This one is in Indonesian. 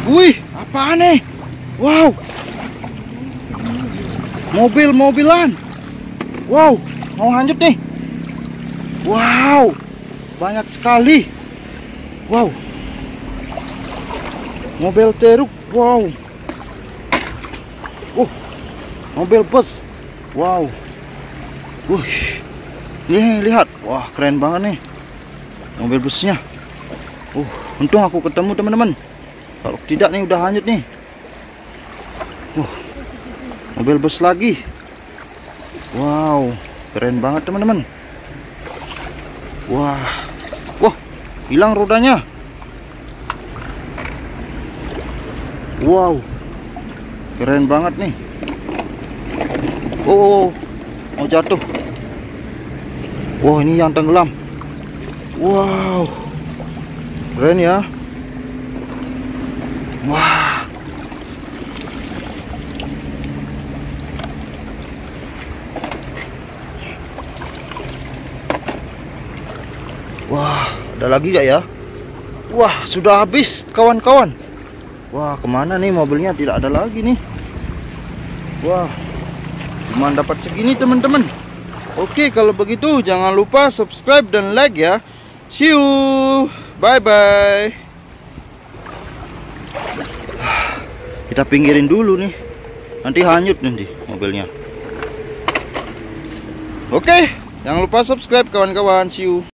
Wih, apaan nih? Wow, mobil-mobilan. Wow, mau hanyut nih. Wow, banyak sekali. Wow, mobil truk. Wow, mobil bus. Wow, nih lihat. Wah, keren banget nih mobil busnya. Untung aku ketemu teman-teman. Kalau tidak nih udah hanyut nih. Mobil bus lagi. Wow, keren banget teman-teman. Wah, hilang rodanya. Wow, keren banget nih. Mau jatuh. Wah, ini yang tenggelam. Wow, keren ya. Wah, ada lagi gak ya? Wah, sudah habis kawan-kawan. Wah, kemana nih mobilnya? Tidak ada lagi nih. Wah, cuma dapat segini teman-teman. Oke, kalau begitu jangan lupa subscribe dan like ya. See you. Bye-bye. Kita pinggirin dulu nih. Nanti hanyut nanti mobilnya. Oke, jangan lupa subscribe kawan-kawan. See you.